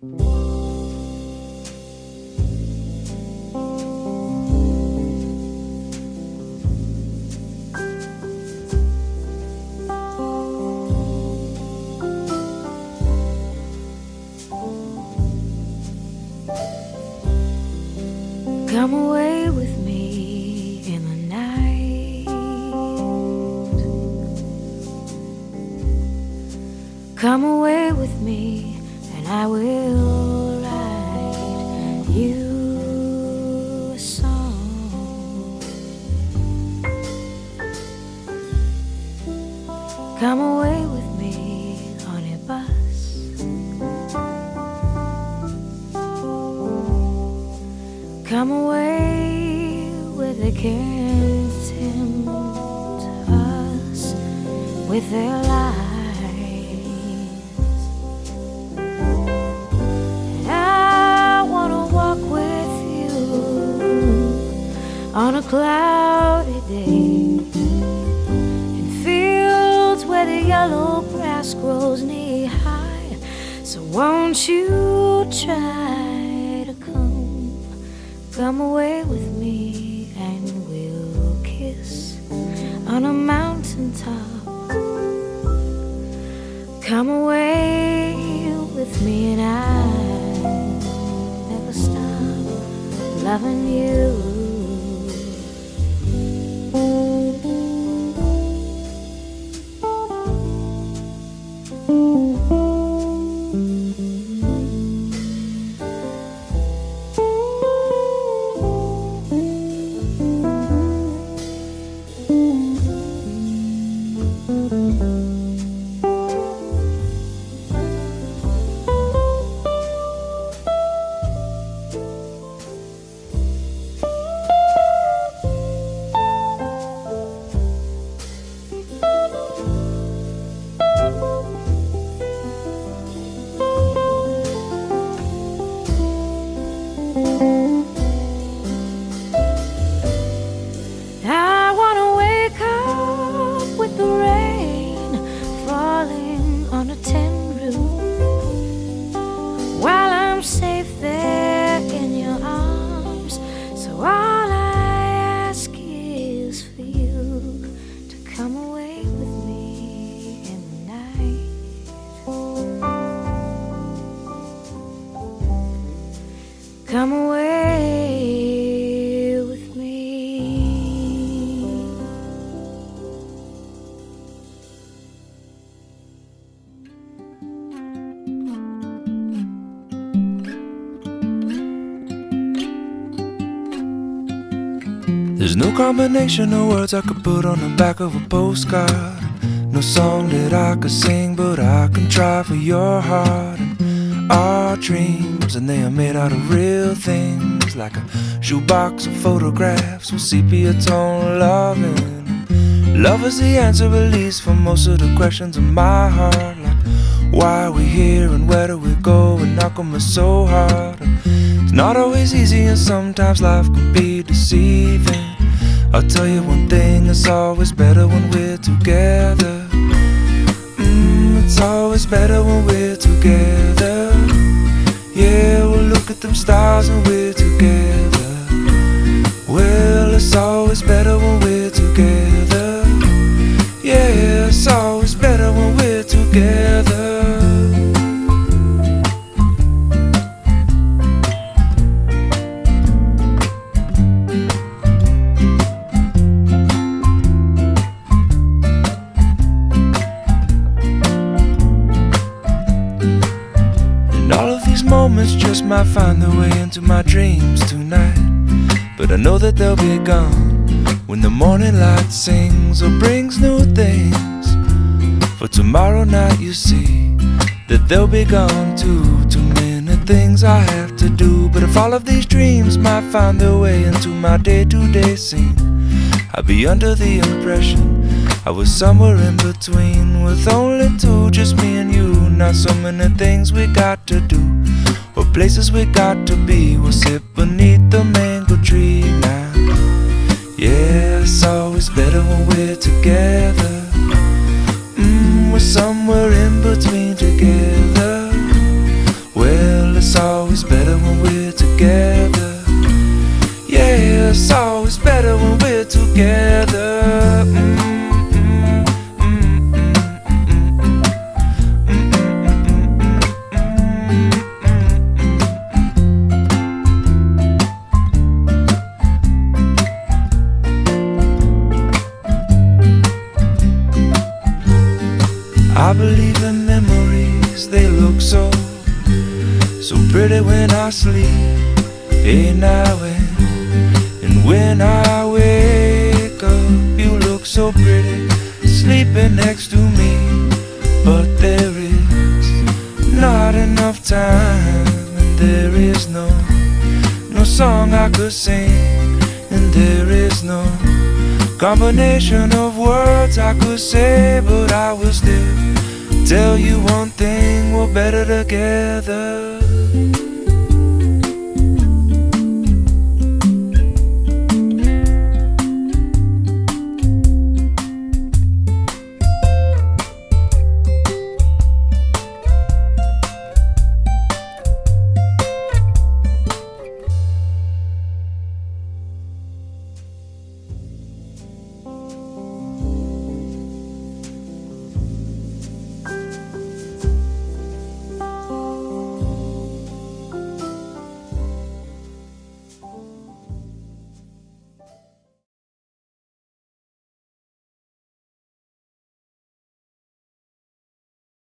Come away with me in the night. Come away with me and I will write you a song. Come away with me on a bus. Come away where they can't tempt us with their lies. And I wanna walk with you on a cloudy day in fields where the yellow grass grows knee high. So won't you try to come away with me and we'll kiss on a mountaintop. Come away with me and I'll never stop loving you. Safe there in your arms. So all I ask is for you to come away with me in the night. Come away with me. There's no combination of words I could put on the back of a postcard. No song that I could sing, but I can try for your heart. And our dreams, and they are made out of real things, like a shoebox of photographs with sepia tone loving. Love is the answer, at least, for most of the questions in my heart, like why are we here and where do we go, and how come it's so hard. And it's not always easy, and sometimes life can be deceiving. I'll tell you one thing, it's always better when we're together. It's always better when we're together. Yeah, we'll look at them stars and we're together. Well, it's always better when we're together. Yeah, it's always better when we're together. Moments just might find their way into my dreams tonight, but I know that they'll be gone when the morning light sings or brings new things. For tomorrow night you see that they'll be gone too. Too many things I have to do, but if all of these dreams might find their way into my day-to-day scene, I'd be under the impression I was somewhere in between, with only two, just me and you. Not so many things we got to do, or places we got to be. We'll sit beneath the mango tree now. Yeah, it's always better when we're together. We're somewhere in between together. Well, it's I believe in memories, they look so pretty when I sleep. Hey, now and when I wake up, you look so pretty sleeping next to me. But there is not enough time, and there is no song I could sing, and there is no combination of words I could say. But I will still tell you one thing, we're better together.